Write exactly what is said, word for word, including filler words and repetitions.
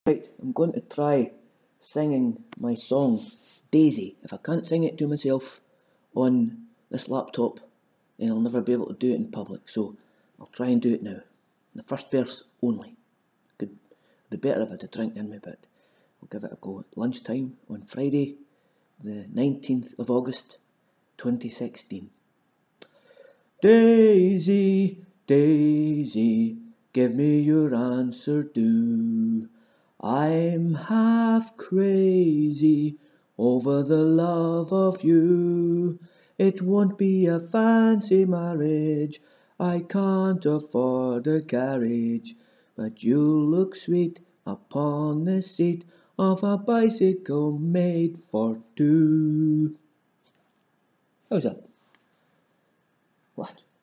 Right, I'm going to try singing my song Daisy. If I can't sing it to myself on this laptop, then I'll never be able to do it in public. So I'll try and do it now. The first verse only. Could be better if I had a drink in me, but I'll give it a go. At lunchtime on Friday, the nineteenth of August, twenty sixteen. Daisy, Daisy, give me your answer do. I'm half crazy over the love of you. It won't be a fancy marriage, I can't afford a carriage, but you'll look sweet upon the seat of a bicycle made for two. How's that? What?